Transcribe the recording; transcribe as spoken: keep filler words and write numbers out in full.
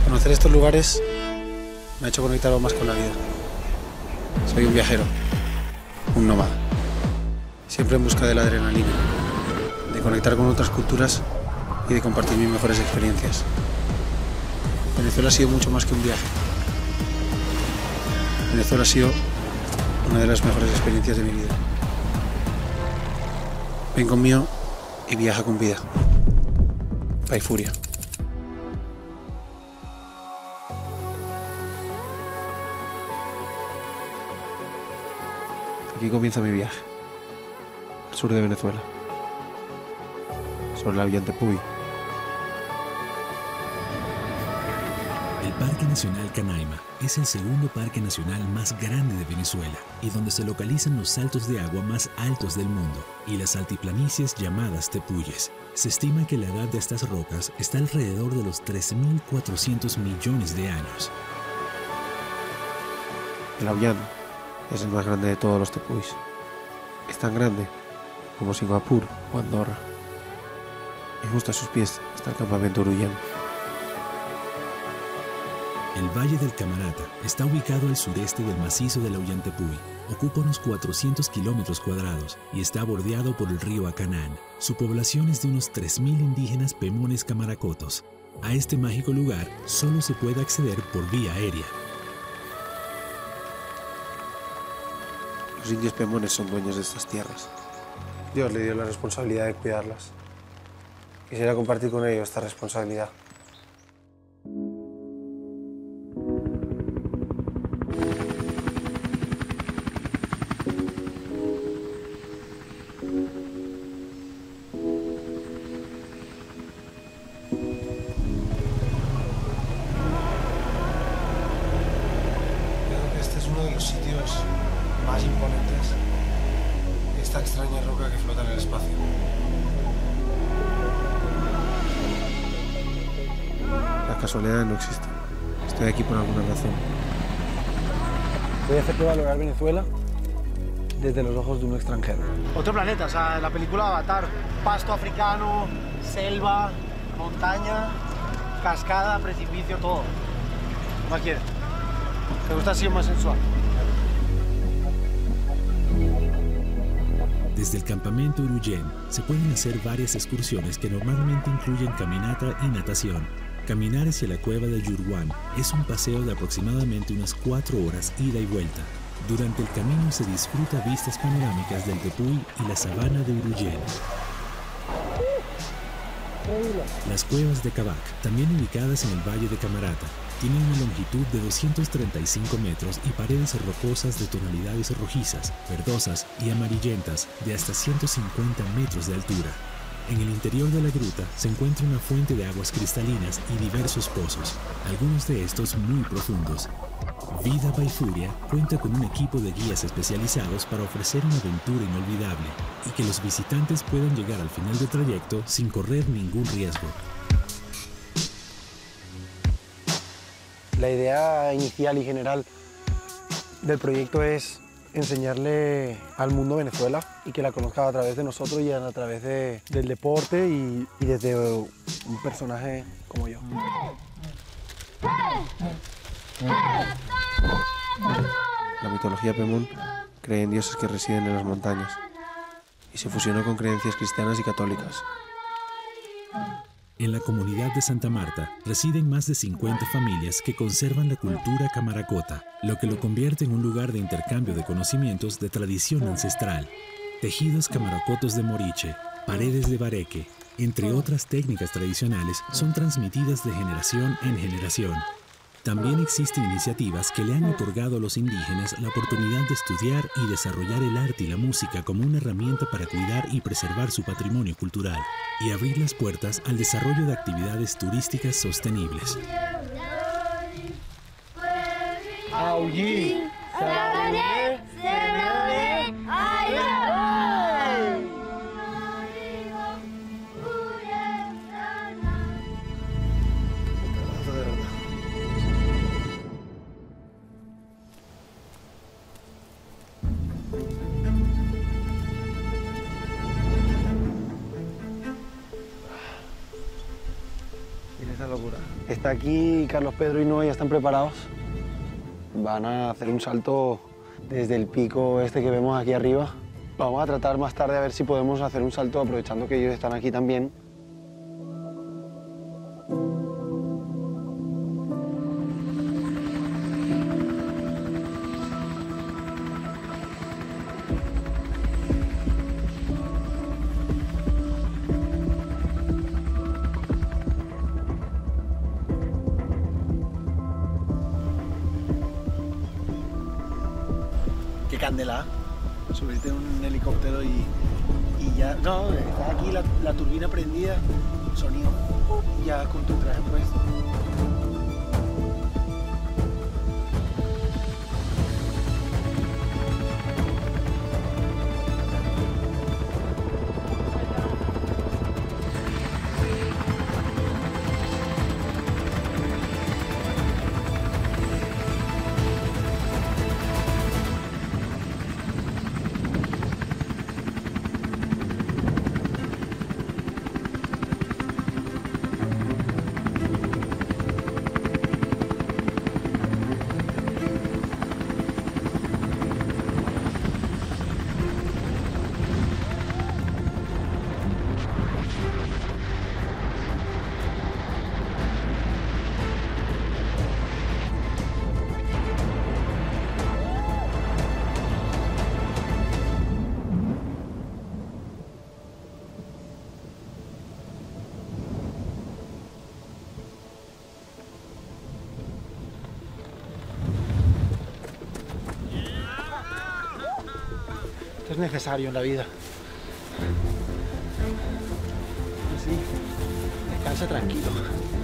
Conocer estos lugares me ha hecho conectar aún más con la vida. Soy un viajero, un nómada, siempre en busca de la adrenalina, de conectar con otras culturas y de compartir mis mejores experiencias. Venezuela ha sido mucho más que un viaje. Venezuela ha sido una de las mejores experiencias de mi vida. Ven conmigo y viaja con vida. Paifuria. Aquí comienza mi viaje, al sur de Venezuela, sobre la Ollantaytambo. El Parque Nacional Canaima es el segundo parque nacional más grande de Venezuela y donde se localizan los saltos de agua más altos del mundo y las altiplanicies llamadas tepuyes. Se estima que la edad de estas rocas está alrededor de los tres mil cuatrocientos millones de años. El Auyán es el más grande de todos los tepuyes. Es tan grande como Singapur o Andorra. Y justo a sus pies está el campamento Uruyán. El Valle del Camarata está ubicado al sureste del macizo de la Ollantaytambo. Ocupa unos cuatrocientos kilómetros cuadrados y está bordeado por el río Acanán. Su población es de unos tres mil indígenas pemones camaracotos. A este mágico lugar solo se puede acceder por vía aérea. Los indios pemones son dueños de estas tierras. Dios le dio la responsabilidad de cuidarlas. Quisiera compartir con ellos esta responsabilidad. Creo que este es uno de los sitios más imponentes de esta extraña roca que flota en el espacio. Las casualidades no existen. Estoy aquí por alguna razón. Voy a hacerte valorar Venezuela desde los ojos de un extranjero. Otro planeta, o sea, la película Avatar, pasto africano, selva, montaña, cascada, precipicio, todo. ¿No quieres? ¿Te gusta así más sensual? Desde el campamento Uruyén se pueden hacer varias excursiones que normalmente incluyen caminata y natación. Caminar hacia la cueva de Yurguán es un paseo de aproximadamente unas cuatro horas ida y vuelta. Durante el camino se disfruta vistas panorámicas del Tepuy y la sabana de Uruyén. Las cuevas de Cabac, también ubicadas en el Valle de Camarata, tienen una longitud de doscientos treinta y cinco metros y paredes rocosas de tonalidades rojizas, verdosas y amarillentas de hasta ciento cincuenta metros de altura. En el interior de la gruta se encuentra una fuente de aguas cristalinas y diversos pozos, algunos de estos muy profundos. Vida Paifuria cuenta con un equipo de guías especializados para ofrecer una aventura inolvidable y que los visitantes puedan llegar al final del trayecto sin correr ningún riesgo. La idea inicial y general del proyecto es enseñarle al mundo Venezuela y que la conozca a través de nosotros y a través de, del deporte y, y desde un personaje como yo. La mitología Pemón cree en dioses que residen en las montañas y se fusionó con creencias cristianas y católicas. En la comunidad de Santa Marta residen más de cincuenta familias que conservan la cultura camaracota, lo que lo convierte en un lugar de intercambio de conocimientos de tradición ancestral. Tejidos camaracotos de moriche, paredes de bareque, entre otras técnicas tradicionales, son transmitidas de generación en generación. También existen iniciativas que le han otorgado a los indígenas la oportunidad de estudiar y desarrollar el arte y la música como una herramienta para cuidar y preservar su patrimonio cultural y abrir las puertas al desarrollo de actividades turísticas sostenibles. en esta locura. Está aquí Carlos, Pedro y Noé, ya están preparados. Van a hacer un salto desde el pico este que vemos aquí arriba. Lo vamos a tratar más tarde a ver si podemos hacer un salto aprovechando que ellos están aquí también. Qué candela, subirte en un helicóptero y, y ya... No, está aquí la, la turbina prendida, sonido, y ya con tu traje puesto. Es necesario en la vida. Así, descansa tranquilo.